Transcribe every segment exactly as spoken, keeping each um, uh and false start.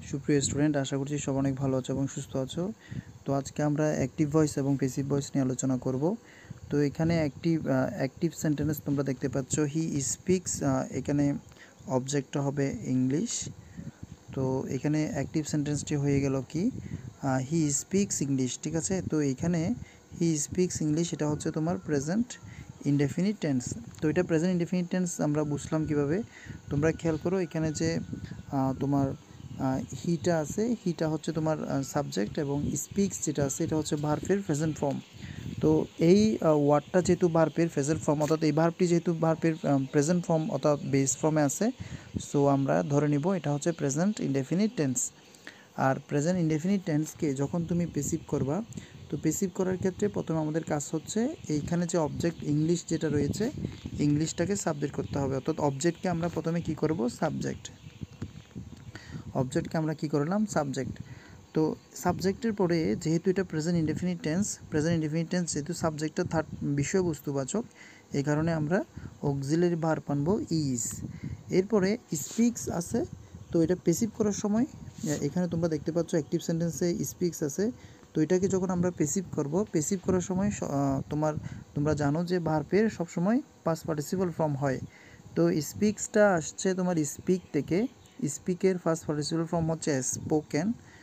সুপ্রিয় স্টুডেন্ট, আশা করছি সব অনেক ভালো আছো এবং সুস্থ আছো। তো আজকে আমরা অ্যাক্টিভ ভয়েস এবং প্যাসিভ ভয়েস নিয়ে আলোচনা করব। তো এখানে অ্যাক্টিভ অ্যাক্টিভ সেন্টেন্স তোমরা দেখতে পাচ্ছ, হি স্পিক্স, এখানে অবজেক্টটা হবে ইংলিশ। তো এখানে অ্যাক্টিভ সেন্টেন্সটি হয়ে গেল কি, হি স্পিক্স ইংলিশ, ঠিক আছে। তো এখানে হি স্পিক্স ইংলিশ এটা হচ্ছে তোমার প্রেজেন্ট ইনডেফিনিট টেন্স। তো এটা প্রেজেন্ট ইনডেফিনিট টেন্স আমরা বুঝলাম কিভাবে, তোমরা খেয়াল করো এখানে যে তোমার হিটা আছে, হিটা হচ্ছে তোমার সাবজেক্ট এবং স্পিক্স যেটা আছে এটা হচ্ছে ভার্বের প্রেজেন্ট ফর্ম। তো এই ওয়ার্ডটা যেহেতু ভার্বের প্রেজেন্ট ফর্ম, অর্থাৎ এই ভার্বটি যেহেতু ভার্বের প্রেজেন্ট ফর্ম অর্থাৎ বেস ফর্মে আছে, সো আমরা ধরে নিব এটা হচ্ছে প্রেজেন্ট ইনডেফিনিট টেন্স। আর প্রেজেন্ট ইনডেফিনিট টেন্সকে যখন তুমি পেসিভ করবা, তো পেসিভ করার ক্ষেত্রে প্রথমে আমাদের কাজ হচ্ছে এইখানে যে অবজেক্ট ইংলিশ যেটা রয়েছে, ইংলিশটাকে সাবজেক্ট করতে হবে। অর্থাৎ অবজেক্টকে আমরা প্রথমে কি করব, সাবজেক্ট। অবজেক্টকে আমরা কি করলাম, সাবজেক্ট। তো সাবজেক্টের পরে যেহেতু এটা present indefinite tense, present indefinite tense যেহেতু সাবজেক্টটা থার্ড বিষয়বস্তুবাচক, এই কারণে আমরা অক্সিলারি ভার্ব আনবো ইজ। এরপরে স্পিক্স আছে, তো এটা পেসিভ করার সময় এখানে তোমরা দেখতে পাচ্ছ অ্যাক্টিভ সেন্টেন্সে স্পিক্স আছে। তো এটাকে যখন আমরা পেসিভ করব, পেসিভ করার সময় তোমার তোমরা জানো যে ভার্বের সবসময় পাস্ট পার্টিসিপল ফর্ম হয়। তো স্পিক্সটা আসছে তোমার স্পিক থেকে, স্পিকের ফার্স্ট পার্টিসিপল ফর্ম হচ্ছে স্পোকেন,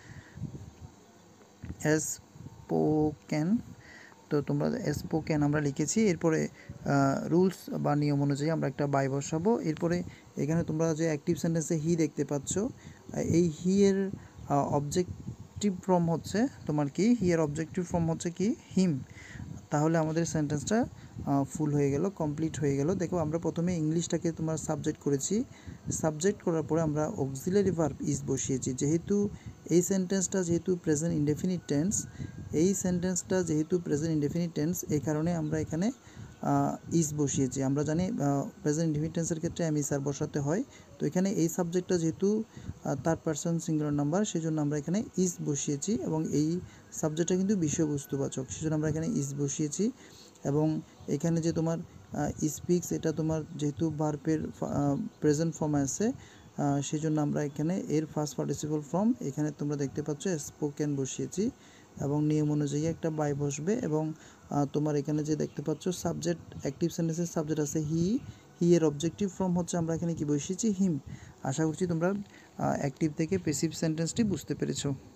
স্পোকেন। তো তোমরা স্পোকেন আমরা লিখেছি। এরপরে রুলস বা নিয়ম অনুযায়ী আমরা একটা বাই বসাবো। এরপরে এখানে তোমরা যে অ্যাক্টিভ সেন্টেন্সে হি দেখতে পাচ্ছ, এই হি এর অবজেক্টিভ ফর্ম হচ্ছে তোমার কি, হি এর অবজেক্টিভ ফর্ম হচ্ছে কি, হিম। তাহলে আমাদের সেন্টেন্সটা ফুল হয়ে গেল, কমপ্লিট হয়ে গেল। দেখো আমরা প্রথমে ইংলিশটাকে তোমার সাবজেক্ট করেছি, সাবজেক্ট করার পরে আমরা অক্সিলারি ভার্ব ইজ বসিয়েছি। যেহেতু এই সেন্টেন্সটা যেহেতু প্রেজেন্ট ইনডেফিনিট টেন্স, এই সেন্টেন্সটা যেহেতু প্রেজেন্ট ইনডেফিনিট টেন্স, এই কারণে আমরা এখানে ইজ বসিয়েছি। আমরা জানি প্রেজেন্ট ইনডেফিনিট টেন্সের ক্ষেত্রে এম ইজ আর বসাতে হয়। তো এখানে এই সাবজেক্টটা যেহেতু থার্ড পারসন সিঙ্গুলার নাম্বার, সেই জন্য আমরা এখানে ইজ বসিয়েছি এবং এই সাবজেক্টটা কিন্তু বিষয়বস্তুবাচক, সেজন্য আমরা এখানে ইজ বসিয়েছি। এবং এখানে যে তোমার স্পিক্স, এটা তোমার যেহেতু ভার্বের প্রেজেন্ট ফর্মে আছে, সেই জন্য আমরা এখানে এর ফার্স্ট পার্টিসিপল ফর্ম এখানে তোমরা দেখতে পাচ্ছ স্পোকেন বসিয়েছি এবং নিয়ম অনুযায়ী একটা বাই বসবে। এবং তোমার এখানে যে দেখতে পাচ্ছ সাবজেক্ট, অ্যাক্টিভ সেন্টেন্সের সাবজেক্ট আছে হি, হি এর অবজেক্টিভ ফর্ম হচ্ছে আমরা এখানে কি বসিয়েছি, হিম। আশা করছি তোমরা অ্যাক্টিভ থেকে প্যাসিভ সেন্টেন্সটি বুঝতে পেরেছো।